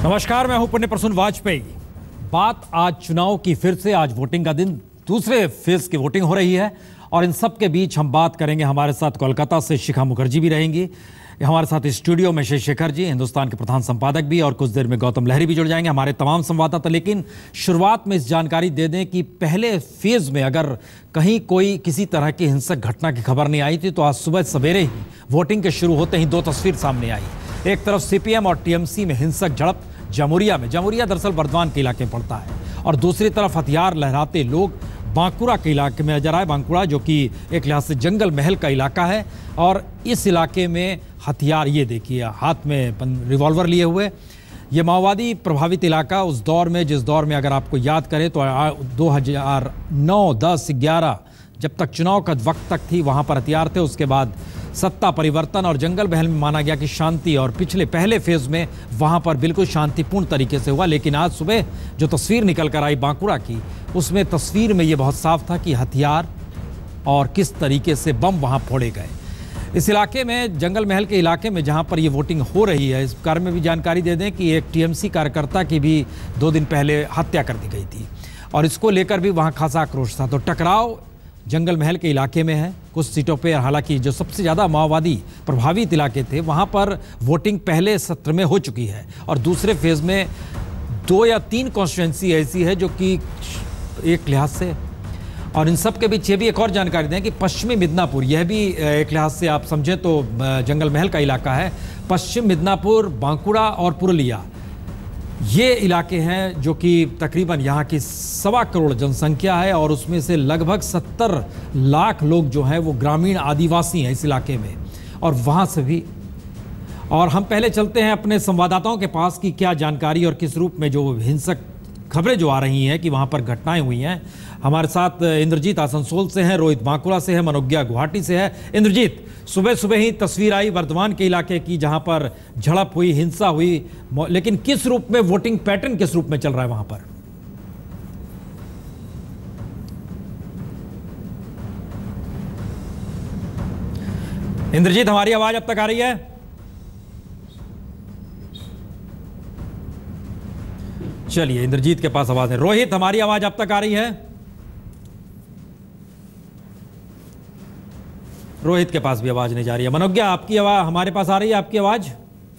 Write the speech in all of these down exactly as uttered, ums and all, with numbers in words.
नमस्कार, मैं हूं पुण्य प्रसून वाजपेयी। बात आज चुनाव की, फिर से आज वोटिंग का दिन, दूसरे फेज की वोटिंग हो रही है और इन सब के बीच हम बात करेंगे। हमारे साथ कोलकाता से शिखा मुखर्जी भी रहेंगी, हमारे साथ स्टूडियो में शेखर जी, हिंदुस्तान के प्रधान संपादक भी, और कुछ देर में गौतम लहरी भी जुड़ जाएंगे, हमारे तमाम संवाददाता। लेकिन शुरुआत में इस जानकारी दे दें कि पहले फेज में अगर कहीं कोई किसी तरह की हिंसक घटना की खबर नहीं आई थी, तो आज सुबह सवेरे ही वोटिंग के शुरू होते ही दो तस्वीर सामने आई। एक तरफ सीपीएम और टीएमसी में हिंसक झड़प जमुरिया में, जमुरिया दरअसल बर्दवान के इलाके में पड़ता है, और दूसरी तरफ हथियार लहराते लोग बांकुरा के इलाके में नजर आए। बांकुरा जो कि एक लिहाज से जंगल महल का इलाका है, और इस इलाके में हथियार, ये देखिए हाथ में रिवॉल्वर लिए हुए, ये माओवादी प्रभावित इलाका उस दौर में, जिस दौर में अगर आपको याद करें तो दो हज़ार नौ, दस, ग्यारह जब तक चुनाव का वक्त तक थी, वहाँ पर हथियार थे। उसके बाद सत्ता परिवर्तन और जंगल महल में माना गया कि शांति, और पिछले पहले फेज में वहाँ पर बिल्कुल शांतिपूर्ण तरीके से हुआ। लेकिन आज सुबह जो तस्वीर निकल कर आई बांकुरा की, उसमें तस्वीर में ये बहुत साफ था कि हथियार और किस तरीके से बम वहाँ फोड़े गए। इस इलाके में, जंगल महल के इलाके में जहाँ पर ये वोटिंग हो रही है, इस बारे में भी जानकारी दे दें कि एक टीएमसी कार्यकर्ता की भी दो दिन पहले हत्या कर दी गई थी, और इसको लेकर भी वहाँ खासा आक्रोश था। तो टकराव जंगल महल के इलाके में है कुछ सीटों पे। हालांकि जो सबसे ज़्यादा माओवादी प्रभावित इलाके थे, वहाँ पर वोटिंग पहले सत्र में हो चुकी है, और दूसरे फेज़ में दो या तीन कॉन्स्टिट्यूंसी ऐसी है जो कि एक लिहाज से, और इन सब के बीच ये भी एक और जानकारी दें कि पश्चिमी मिदनापुर, यह भी एक लिहाज से आप समझें तो जंगल महल का इलाका है। पश्चिम मिदनापुर, बांकुरा और पुरुलिया, ये इलाके हैं जो कि तकरीबन यहाँ की सवा करोड़ जनसंख्या है, और उसमें से लगभग सत्तर लाख लोग जो हैं वो ग्रामीण आदिवासी हैं इस इलाके में, और वहाँ से भी। और हम पहले चलते हैं अपने संवाददाताओं के पास कि क्या जानकारी और किस रूप में जो हिंसक खबरें जो आ रही हैं कि वहाँ पर घटनाएं हुई हैं। हमारे साथ इंद्रजीत आसनसोल से हैं, रोहित बांकुरा से है, मनोज्ञा गुवाहाटी से है। इंद्रजीत, सुबह सुबह ही तस्वीर आई बर्दवान के इलाके की, जहां पर झड़प हुई, हिंसा हुई, लेकिन किस रूप में, वोटिंग पैटर्न किस रूप में चल रहा है वहां पर? इंद्रजीत, हमारी आवाज अब तक आ रही है? चलिए, इंद्रजीत के पास आवाज है। रोहित, हमारी आवाज अब तक आ रही है? रोहित के पास भी आवाज नहीं जा रही है। मनोज्ञा, आपकी आवाज हमारे पास आ रही है? आपकी आवाज?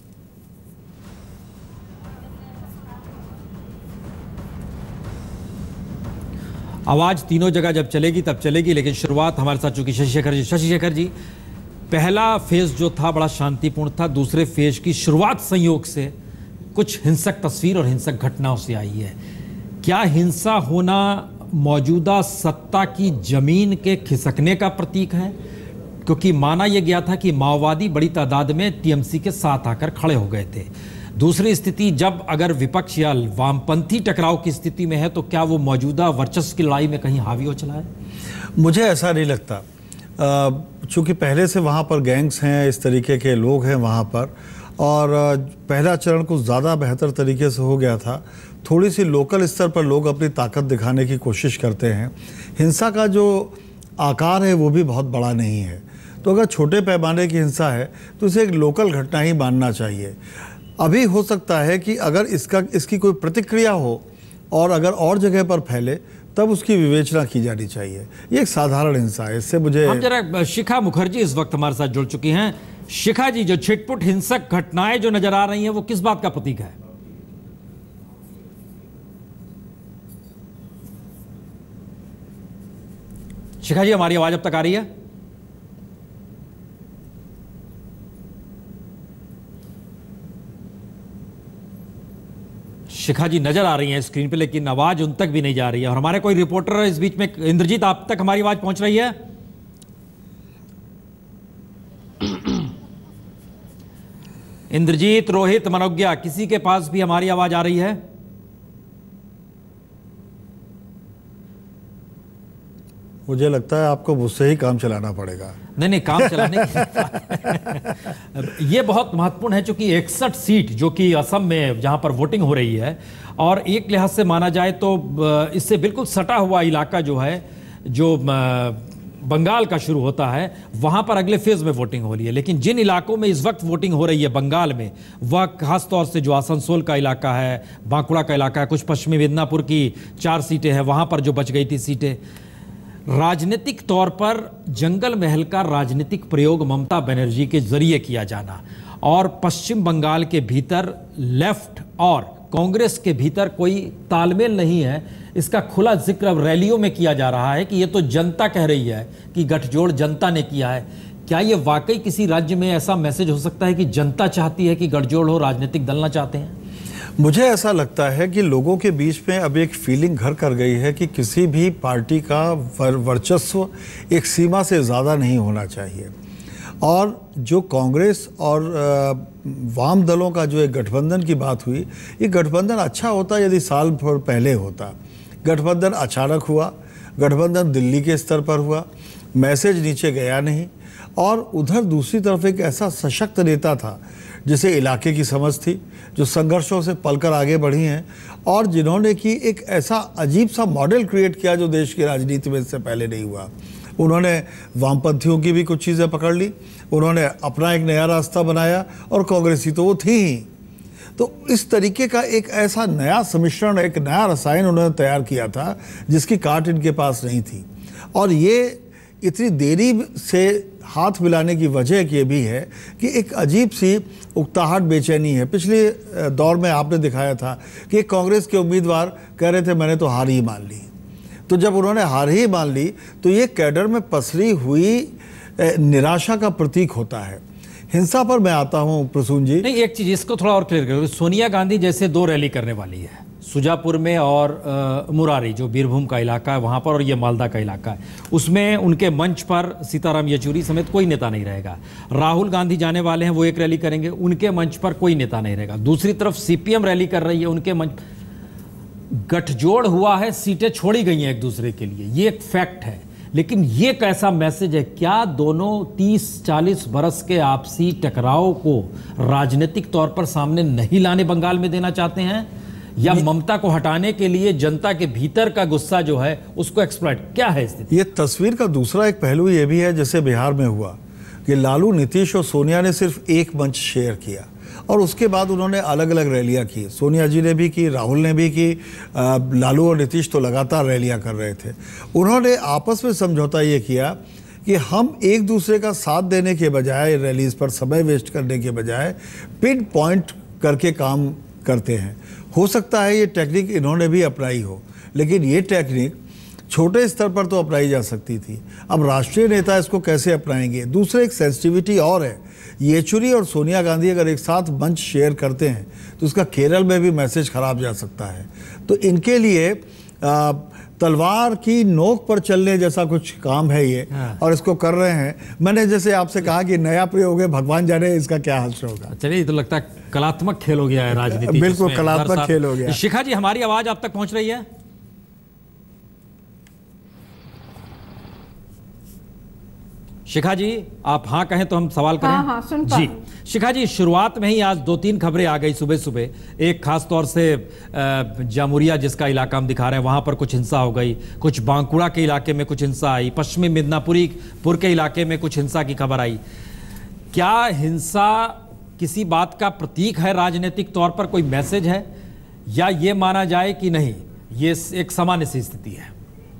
आवाज तीनों जगह जब चलेगी तब चलेगी, लेकिन शुरुआत हमारे साथ चूंकि शशिशेखर जी शशिशेखर जी पहला फेज जो था बड़ा शांतिपूर्ण था, दूसरे फेज की शुरुआत संयोग से कुछ हिंसक तस्वीर और हिंसक घटनाओं से आई है। क्या हिंसा होना मौजूदा सत्ता की जमीन के खिसकने का प्रतीक है? क्योंकि माना यह गया था कि माओवादी बड़ी तादाद में टीएमसी के साथ आकर खड़े हो गए थे। दूसरी स्थिति, जब अगर विपक्ष या वामपंथी टकराव की स्थिति में है, तो क्या वो मौजूदा वर्चस्व की लड़ाई में कहीं हावी हो चला है? मुझे ऐसा नहीं लगता, चूँकि पहले से वहाँ पर गैंग्स हैं, इस तरीके के लोग हैं वहाँ पर, और पहला चरण कुछ ज़्यादा बेहतर तरीके से हो गया था। थोड़ी सी लोकल स्तर पर लोग अपनी ताकत दिखाने की कोशिश करते हैं। हिंसा का जो आकार है वो भी बहुत बड़ा नहीं है, तो अगर छोटे पैमाने की हिंसा है तो इसे एक लोकल घटना ही मानना चाहिए। अभी हो सकता है कि अगर इसका इसकी कोई प्रतिक्रिया हो और अगर और जगह पर फैले, तब उसकी विवेचना की जानी चाहिए। ये एक साधारण हिंसा है, इससे मुझे। हम जरा, शिखा मुखर्जी इस वक्त हमारे साथ जुड़ चुकी हैं। शिखा जी, जो छिटपुट हिंसक घटनाएं जो नजर आ रही हैं, वो किस बात का प्रतीक है? शिखा जी, हमारी आवाज अब तक आ रही है? शिखा जी नजर आ रही हैं स्क्रीन पे, लेकिन आवाज उन तक भी नहीं जा रही है। और हमारे कोई रिपोर्टर इस बीच में, इंद्रजीत, आप तक हमारी आवाज पहुंच रही है? इंद्रजीत, रोहित, मनोज्ञा, किसी के पास भी हमारी आवाज आ रही है? मुझे लगता है आपको मुझसे ही काम चलाना पड़ेगा। नहीं नहीं, काम चलाने ये बहुत महत्वपूर्ण है, क्योंकि इकसठ सीट जो कि असम में जहां पर वोटिंग हो रही है, और एक लिहाज से माना जाए तो इससे बिल्कुल सटा हुआ इलाका जो है, जो बंगाल का शुरू होता है, वहां पर अगले फेज में वोटिंग हो रही है। लेकिन जिन इलाकों में इस वक्त वोटिंग हो रही है बंगाल में, वह खासतौर से जो आसनसोल का इलाका है, बांकुड़ा का इलाका है, कुछ पश्चिमी मिदनापुर की चार सीटें हैं, वहां पर जो बच गई थी सीटें, राजनीतिक तौर पर जंगल महल का राजनीतिक प्रयोग ममता बनर्जी के जरिए किया जाना और पश्चिम बंगाल के भीतर लेफ्ट और कांग्रेस के भीतर कोई तालमेल नहीं है, इसका खुला जिक्र अब रैलियों में किया जा रहा है कि ये तो जनता कह रही है कि गठजोड़ जनता ने किया है। क्या ये वाकई किसी राज्य में ऐसा मैसेज हो सकता है कि जनता चाहती है कि गठजोड़ हो, राजनीतिक दल ना चाहते हैं? मुझे ऐसा लगता है कि लोगों के बीच में अब एक फीलिंग घर कर गई है कि किसी भी पार्टी का वर्चस्व एक सीमा से ज़्यादा नहीं होना चाहिए। और जो कांग्रेस और वाम दलों का जो एक गठबंधन की बात हुई, ये गठबंधन अच्छा होता यदि साल भर पहले होता। गठबंधन अचानक हुआ, गठबंधन दिल्ली के स्तर पर हुआ, मैसेज नीचे गया नहीं। और उधर दूसरी तरफ एक ऐसा सशक्त नेता था जिसे इलाके की समझ थी, जो संघर्षों से पलकर आगे बढ़ी हैं और जिन्होंने की एक ऐसा अजीब सा मॉडल क्रिएट किया जो देश की राजनीति में इससे पहले नहीं हुआ। उन्होंने वामपंथियों की भी कुछ चीज़ें पकड़ ली, उन्होंने अपना एक नया रास्ता बनाया और कांग्रेसी तो वो थी ही। तो इस तरीके का एक ऐसा नया सम्मिश्रण, एक नया रसायन उन्होंने तैयार किया था जिसकी काट इनके पास नहीं थी। और ये इतनी देरी से हाथ मिलाने की वजह ये भी है कि एक अजीब सी उकताहट, बेचैनी है। पिछले दौर में आपने दिखाया था कि कांग्रेस के उम्मीदवार कह रहे थे मैंने तो हार ही मान ली। तो जब उन्होंने हार ही मान ली तो ये कैडर में पसरी हुई निराशा का प्रतीक होता है। हिंसा पर मैं आता हूं प्रसून जी। नहीं, एक चीज इसको थोड़ा और क्लियर करो। सोनिया गांधी जैसे दो रैली करने वाली है, सुजापुर में और आ, मुरारी जो बीरभूम का इलाका है वहां पर, और ये मालदा का इलाका है, उसमें उनके मंच पर सीताराम येचुरी समेत कोई नेता नहीं रहेगा। राहुल गांधी जाने वाले हैं, वो एक रैली करेंगे, उनके मंच पर कोई नेता नहीं रहेगा। दूसरी तरफ सीपीएम रैली कर रही है, उनके मंच गठजोड़ हुआ है, सीटें छोड़ी गई हैं एक दूसरे के लिए, ये एक फैक्ट है। लेकिन ये कैसा मैसेज है? क्या दोनों तीस चालीस बरस के आपसी टकराव को राजनीतिक तौर पर सामने नहीं लाने बंगाल में देना चाहते हैं, या ममता को हटाने के लिए जनता के भीतर का गुस्सा जो है उसको एक्सप्लॉइट? क्या है स्थिति? ये तस्वीर का दूसरा एक पहलू ये भी है, जैसे बिहार में हुआ कि लालू, नीतीश और सोनिया ने सिर्फ एक मंच शेयर किया और उसके बाद उन्होंने अलग अलग रैलियां की। सोनिया जी ने भी की, राहुल ने भी की, लालू और नीतीश तो लगातार रैलियां कर रहे थे। उन्होंने आपस में समझौता ये किया कि हम एक दूसरे का साथ देने के बजाय, रैलीज पर समय वेस्ट करने के बजाय पिन पॉइंट करके काम करते हैं। हो सकता है ये टेक्निक इन्होंने भी अपनाई हो, लेकिन ये टेक्निक छोटे स्तर पर तो अपनाई जा सकती थी। अब राष्ट्रीय नेता इसको कैसे अपनाएंगे? दूसरे एक सेंसिटिविटी और है, येचुरी और सोनिया गांधी अगर एक साथ मंच शेयर करते हैं तो उसका केरल में भी मैसेज खराब जा सकता है। तो इनके लिए आ, तलवार की नोक पर चलने जैसा कुछ काम है ये। हाँ। और इसको कर रहे हैं। मैंने जैसे आपसे कहा कि नया प्रयोग है, भगवान जाने इसका क्या हल होगा। चलिए, ये तो लगता है कलात्मक खेल हो गया है राजनीति। बिल्कुल कलात्मक खेल हो गया। शिखा जी, हमारी आवाज आप तक पहुंच रही है? शिखा जी, आप हाँ कहें तो हम सवाल करें। हाँ, हाँ, सुन पा जी शिखा जी, शुरुआत में ही आज दो तीन खबरें आ गई सुबह सुबह। एक खास तौर से जामुरिया जिसका इलाका हम दिखा रहे हैं, वहां पर कुछ हिंसा हो गई, कुछ बांकुड़ा के इलाके में कुछ हिंसा आई, पश्चिमी मिदनापुरी पुर के इलाके में कुछ हिंसा की खबर आई। क्या हिंसा किसी बात का प्रतीक है राजनीतिक तौर पर, कोई मैसेज है, या ये माना जाए कि नहीं ये एक सामान्य सी स्थिति है?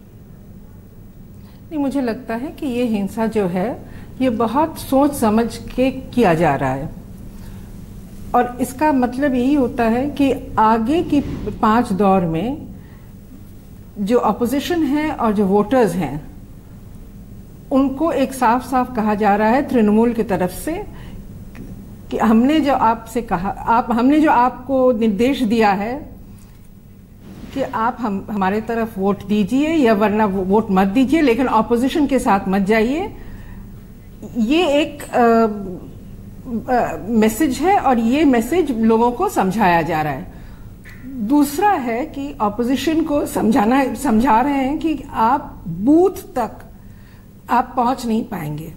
नहीं, मुझे लगता है कि ये हिंसा जो है ये बहुत सोच समझ के किया जा रहा है, और इसका मतलब यही होता है कि आगे की पांच दौर में जो अपोजिशन है और जो वोटर्स हैं उनको एक साफ साफ कहा जा रहा है तृणमूल की तरफ से कि हमने जो आपसे कहा, आप हमने जो आपको निर्देश दिया है कि आप हम हमारे तरफ वोट दीजिए या वरना वोट मत दीजिए, लेकिन ऑपोजिशन के साथ मत जाइए। ये एक मैसेज है और ये मैसेज लोगों को समझाया जा रहा है। दूसरा है कि ऑपोजिशन को समझाना समझा रहे हैं कि आप बूथ तक आप पहुंच नहीं पाएंगे,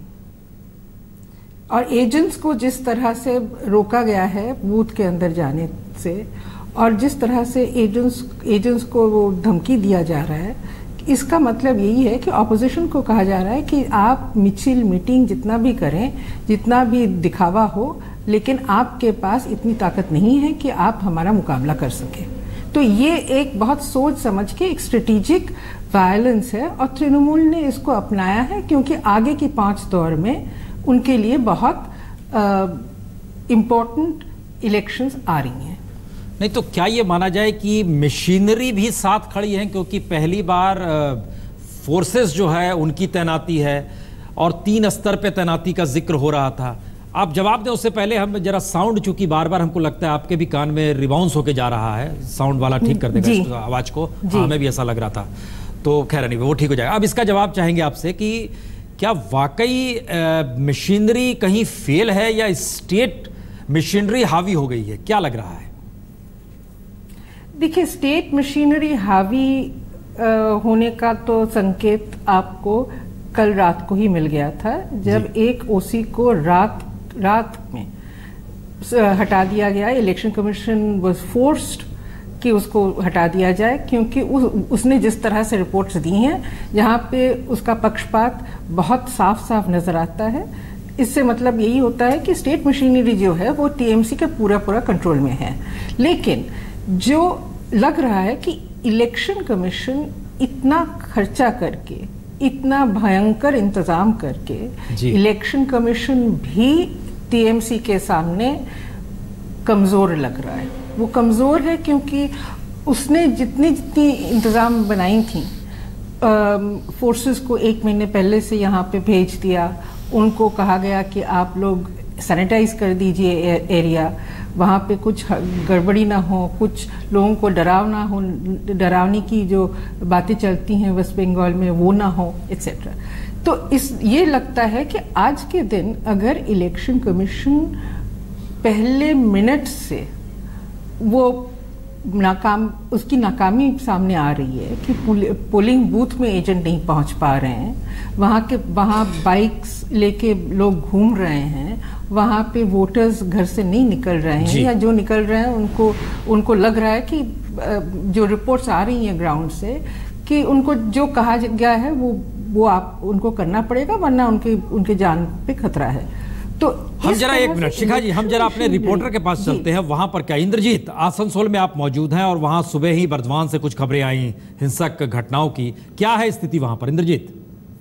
और एजेंट्स को जिस तरह से रोका गया है बूथ के अंदर जाने से, और जिस तरह से एजेंट्स एजेंट्स को वो धमकी दिया जा रहा है इसका मतलब यही है कि ऑपोजिशन को कहा जा रहा है कि आप मिचिल मीटिंग जितना भी करें, जितना भी दिखावा हो, लेकिन आपके पास इतनी ताकत नहीं है कि आप हमारा मुकाबला कर सकें। तो ये एक बहुत सोच समझ के एक स्ट्रेटेजिक वायलेंस है और तृणमूल ने इसको अपनाया है, क्योंकि आगे की पांच दौर में उनके लिए बहुत इम्पोर्टेंट इलेक्शंस आ रही हैं। नहीं तो क्या ये माना जाए कि मशीनरी भी साथ खड़ी है, क्योंकि पहली बार फोर्सेस जो है उनकी तैनाती है और तीन स्तर पे तैनाती का जिक्र हो रहा था। आप जवाब दें उससे पहले हम जरा साउंड, चूंकि बार बार हमको लगता है आपके भी कान में रिबाउंस होके जा रहा है, साउंड वाला ठीक कर देगा इस आवाज को। हाँ, हमें भी ऐसा लग रहा था, तो खैर नहीं, वो ठीक हो जाएगा। अब इसका जवाब चाहेंगे आपसे कि क्या वाकई मशीनरी कहीं फेल है या स्टेट मशीनरी हावी हो गई है, क्या लग रहा है? देखिए, स्टेट मशीनरी हावी आ, होने का तो संकेत आपको कल रात को ही मिल गया था, जब एक ओसी को रात रात में हटा दिया गया। इलेक्शन कमीशन वाज फोर्स्ड कि उसको हटा दिया जाए, क्योंकि उस, उसने जिस तरह से रिपोर्ट्स दी हैं, जहां पे उसका पक्षपात बहुत साफ साफ नजर आता है। इससे मतलब यही होता है कि स्टेट मशीनरी जो है वो टीएमसी के पूरा पूरा कंट्रोल में है। लेकिन जो लग रहा है कि इलेक्शन कमीशन इतना खर्चा करके, इतना भयंकर इंतजाम करके, इलेक्शन कमीशन भी टीएमसी के सामने कमजोर लग रहा है। वो कमजोर है क्योंकि उसने जितनी जितनी इंतजाम बनाई थी, फोर्सेस को एक महीने पहले से यहाँ पे भेज दिया, उनको कहा गया कि आप लोग सैनिटाइज कर दीजिए एरिया, वहाँ पे कुछ गड़बड़ी ना हो, कुछ लोगों को डराव ना हो, डरावनी की जो बातें चलती हैं वेस्ट बंगाल में वो ना हो, एट्सेट्रा। तो इस ये लगता है कि आज के दिन अगर इलेक्शन कमीशन पहले मिनट से वो नाकाम उसकी नाकामी सामने आ रही है कि पोलिंग बूथ में एजेंट नहीं पहुंच पा रहे हैं, वहाँ के वहाँ बाइक्स लेके लोग घूम रहे हैं, वहाँ पे वोटर्स घर से नहीं निकल रहे हैं, या जो निकल रहे हैं उनको उनको लग रहा है कि जो रिपोर्ट्स आ रही हैं ग्राउंड से कि उनको जो कहा गया है वो वो आप उनको करना पड़ेगा, वरना उनके उनके जान पे खतरा है। तो हम जरा एक मिनट शिखा जी, हम जरा अपने रिपोर्टर के पास चलते हैं। वहां पर क्या इंद्रजीत, आसनसोल में आप मौजूद हैं और वहां सुबह ही बर्दवान से कुछ खबरें आई हिंसक घटनाओं की, क्या है स्थिति वहां पर इंद्रजीत?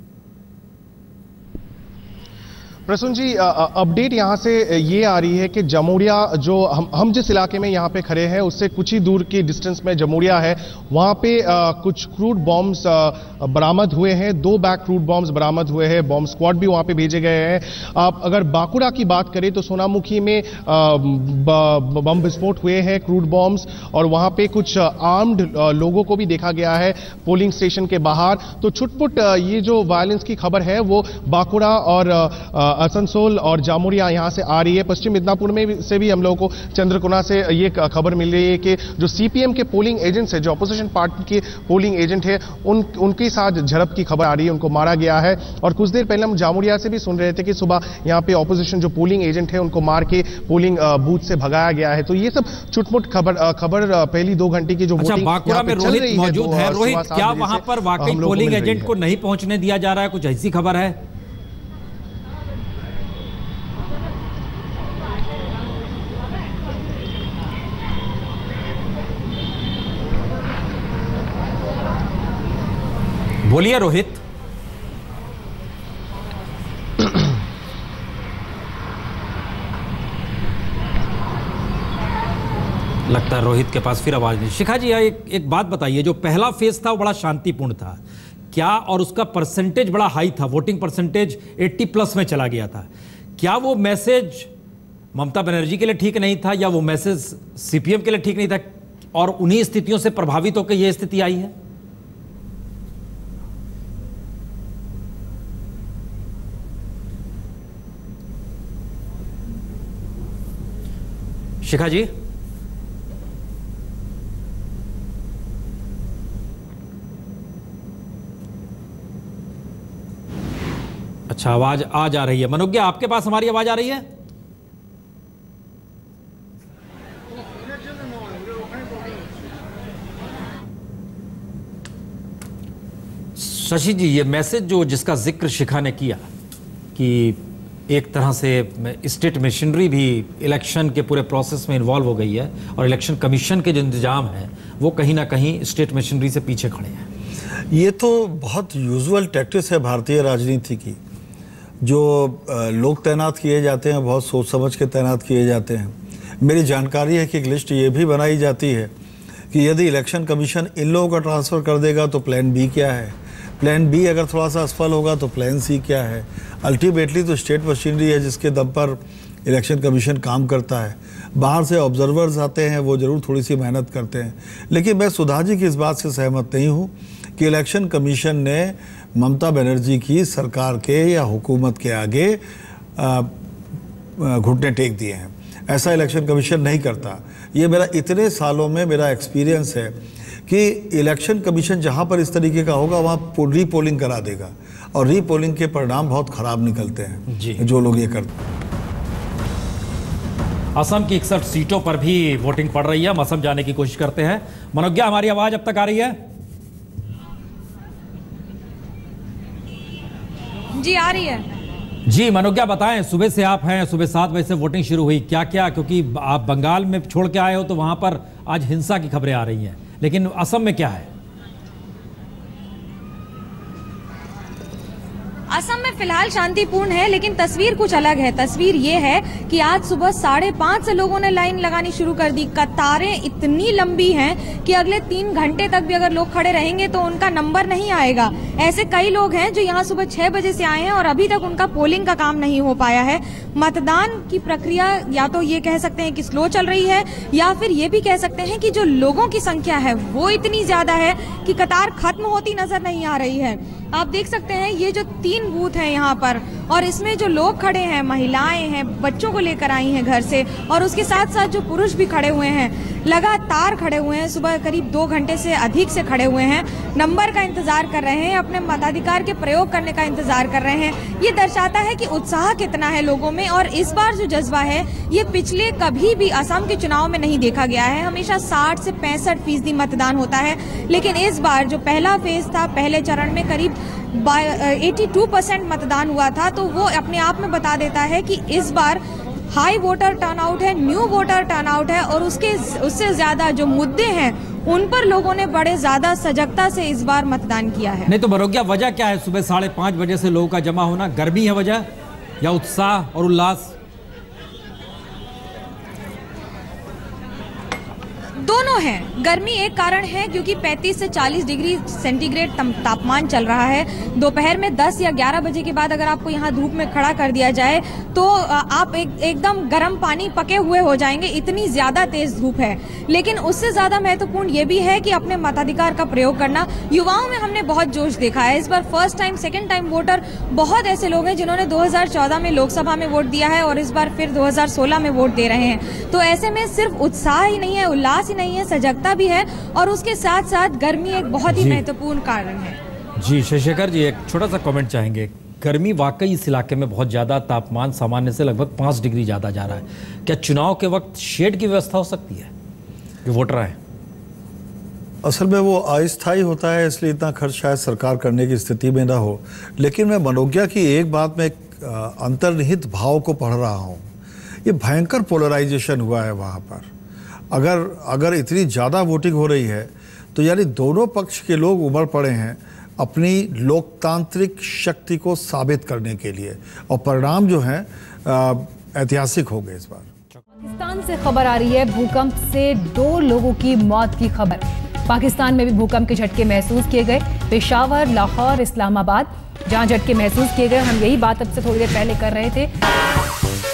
प्रसून जी, अपडेट यहाँ से ये आ रही है कि जमुरिया, जो हम हम जिस इलाके में यहाँ पे खड़े हैं उससे कुछ ही दूर की डिस्टेंस में जमुरिया है, वहाँ पे आ, कुछ क्रूड बॉम्ब्स बरामद हुए हैं। दो बैग क्रूड बॉम्ब्स बरामद हुए हैं, बॉम्ब स्क्वाड भी वहाँ पे भेजे गए हैं। आप अगर बांकुरा की बात करें तो सोनामुखी में बम विस्फोट हुए हैं, क्रूड बॉम्ब्स, और वहाँ पे कुछ आर्म्ड लोगों को भी देखा गया है पोलिंग स्टेशन के बाहर। तो छुटपुट ये जो वायलेंस की खबर है वो बांकुरा और आसनसोल और जामुरिया यहां से आ रही है। पश्चिम मिदनापुर में से भी हम लोगों को चंद्रकोना से ये खबर मिल रही है कि जो सीपीएम के पोलिंग एजेंट्स है, जो अपोजिशन पार्टी के पोलिंग एजेंट है, उन उनके साथ झड़प की खबर आ रही है, उनको मारा गया है। और कुछ देर पहले हम जामुरिया से भी सुन रहे थे कि सुबह यहां पे अपोजिशन जो पोलिंग एजेंट है उनको मार के पोलिंग बूथ से भगाया गया है। तो ये सब छुटमुट खबर खबर पहली दो घंटे की जो अच्छा, बांकुरा में रोहित मौजूद है। रोहित, क्या वहां पर वाकई पोलिंग एजेंट को नहीं पहुंचने दिया जा रहा है? कुछ ऐसी खबर है? बोलिए रोहित। लगता है रोहित के पास फिर आवाज नहीं। शिखा जी, एक एक बात बताइए, जो पहला फेज था वो बड़ा शांतिपूर्ण था क्या, और उसका परसेंटेज बड़ा हाई था, वोटिंग परसेंटेज अस्सी प्लस में चला गया था, क्या वो मैसेज ममता बनर्जी के लिए ठीक नहीं था, या वो मैसेज सीपीएम के लिए ठीक नहीं था, और उन्हीं स्थितियों से प्रभावित होकर यह स्थिति आई है? शिखा जी, अच्छा आवाज आ जा रही है। मनोज्ञा, आपके पास हमारी आवाज आ रही है? शशि जी, ये मैसेज जो जिसका जिक्र शिखा ने किया कि एक तरह से स्टेट मशीनरी भी इलेक्शन के पूरे प्रोसेस में इन्वॉल्व हो गई है और इलेक्शन कमीशन के जो इंतजाम हैं वो कहीं ना कहीं स्टेट मशीनरी से पीछे खड़े हैं। ये तो बहुत यूजुअल टैक्टिस है भारतीय राजनीति की। जो लोग तैनात किए जाते हैं बहुत सोच समझ के तैनात किए जाते हैं। मेरी जानकारी है कि एक लिस्ट ये भी बनाई जाती है कि यदि इलेक्शन कमीशन इन लोगों का ट्रांसफ़र कर देगा तो प्लान बी क्या है, प्लान बी अगर थोड़ा सा असफल होगा तो प्लान सी क्या है। अल्टीमेटली तो स्टेट मशीनरी है जिसके दम पर इलेक्शन कमीशन काम करता है। बाहर से ऑब्जर्वर्स आते हैं, वो ज़रूर थोड़ी सी मेहनत करते हैं। लेकिन मैं सुधा जी की इस बात से सहमत नहीं हूँ कि इलेक्शन कमीशन ने ममता बनर्जी की सरकार के या हुकूमत के आगे घुटने टेक दिए हैं। ऐसा इलेक्शन कमीशन नहीं करता। ये मेरा इतने सालों में मेरा एक्सपीरियंस है कि इलेक्शन कमीशन जहाँ पर इस तरीके का होगा वहाँ री पोलिंग करा देगा और री पोलिंग के परिणाम बहुत ख़राब निकलते हैं जी। जो लोग ये करते हैं। असम की इकसठ सीटों पर भी वोटिंग पड़ रही है। हम असम जाने की कोशिश करते हैं। मनोज्ञा, हमारी आवाज़ अब तक आ रही है? जी आ रही है। जी मनोज्ञा, बताएं, सुबह से आप हैं, सुबह सात बजे से वोटिंग शुरू हुई, क्या क्या, क्योंकि आप बंगाल में छोड़ के आए हो तो वहां पर आज हिंसा की खबरें आ रही हैं, लेकिन असम में क्या है? असम में फिलहाल शांतिपूर्ण है, लेकिन तस्वीर कुछ अलग है। तस्वीर ये है कि आज सुबह साढ़े पाँच से लोगों ने लाइन लगानी शुरू कर दी। कतारें इतनी लंबी हैं कि अगले तीन घंटे तक भी अगर लोग खड़े रहेंगे तो उनका नंबर नहीं आएगा। ऐसे कई लोग हैं जो यहाँ सुबह छह बजे से आए हैं और अभी तक उनका पोलिंग का काम नहीं हो पाया है। मतदान की प्रक्रिया या तो ये कह सकते हैं कि स्लो चल रही है, या फिर ये भी कह सकते हैं कि जो लोगों की संख्या है वो इतनी ज्यादा है कि कतार खत्म होती नजर नहीं आ रही है। आप देख सकते हैं ये जो तीन बूथ हैं यहाँ पर, और इसमें जो लोग खड़े हैं, महिलाएं हैं, बच्चों को लेकर आई हैं घर से, और उसके साथ साथ जो पुरुष भी खड़े हुए हैं, लगातार खड़े हुए हैं। सुबह करीब दो घंटे से अधिक से खड़े हुए हैं, नंबर का इंतजार कर रहे हैं, अपने मताधिकार के प्रयोग करने का इंतजार कर रहे हैं। ये दर्शाता है कि उत्साह कितना है लोगों में, और इस बार जो जज्बा है ये पिछले कभी भी असम के चुनाव में नहीं देखा गया है। हमेशा साठ से पैंसठ फीसदी मतदान होता है, लेकिन इस बार जो पहला फेज था, पहले चरण में करीब बयासी परसेंट मतदान हुआ था, तो वो अपने आप में बता देता है कि इस बार हाई वोटर टर्नआउट है, न्यू वोटर टर्नआउट है, और उसके उससे ज्यादा जो मुद्दे हैं उन पर लोगों ने बड़े ज्यादा सजगता से इस बार मतदान किया है। नहीं तो मनोज्ञा, वजह क्या है सुबह साढ़े पाँच बजे से लोगों का जमा होना? गर्मी है वजह या उत्साह और उल्लास? दोनों हैं। गर्मी एक कारण है क्योंकि पैंतीस से चालीस डिग्री सेंटीग्रेड तापमान चल रहा है। दोपहर में दस या ग्यारह बजे के बाद अगर आपको यहाँ धूप में खड़ा कर दिया जाए तो आप एक एकदम गर्म पानी पके हुए हो जाएंगे, इतनी ज्यादा तेज धूप है। लेकिन उससे ज्यादा महत्वपूर्ण ये भी है कि अपने मताधिकार का प्रयोग करना। युवाओं में हमने बहुत जोश देखा है। इस बार first time, second time voter बहुत ऐसे लोग हैं जिन्होंने दो हज़ार चौदह में लोकसभा में वोट दिया है और इस बार फिर दो हज़ार सोलह में वोट दे रहे हैं। तो ऐसे में सिर्फ उत्साह ही नहीं है, उल्लास ही नहीं है, सजगता भी है, और उसके साथ साथ गर्मी एक बहुत ही महत्वपूर्ण कारण है। जी शशिशेखर जी, एक छोटा सा कमेंट चाहेंगे। गर्मी वाकई इस इलाके में बहुत ज़्यादा, तापमान सामान्य से लगभग पाँच डिग्री ज़्यादा जा रहा है। क्या चुनाव के वक्त शेड की व्यवस्था हो सकती है जो वोटर आए? असल में वो अस्थायी होता है, इसलिए इतना खर्च शायद सरकार करने की स्थिति में ना हो। लेकिन मैं मनोज्ञा की एक बात में अंतर्निहित भाव को पढ़ रहा हूँ। ये भयंकर पोलराइजेशन हुआ है वहाँ पर। अगर अगर इतनी ज़्यादा वोटिंग हो रही है तो यानी दोनों पक्ष के लोग उमड़ पड़े हैं अपनी लोकतांत्रिक शक्ति को साबित करने के लिए, और परिणाम जो है ऐतिहासिक हो गए इस बार। पाकिस्तान से खबर आ रही है, भूकंप से दो लोगों की मौत की खबर। पाकिस्तान में भी भूकंप के झटके महसूस किए गए। पेशावर, लाहौर, इस्लामाबाद जहां झटके महसूस किए गए। हम यही बात अब से थोड़ी देर पहले कर रहे थे।